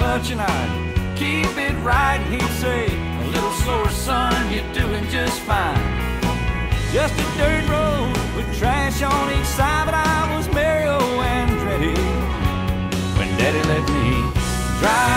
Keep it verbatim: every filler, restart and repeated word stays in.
much and I'd keep it right. And he'd say, a little slower, son, you're doing just fine. Just a dirt road with trash on each side, but I was merry, oh, and ready when Daddy let me drive.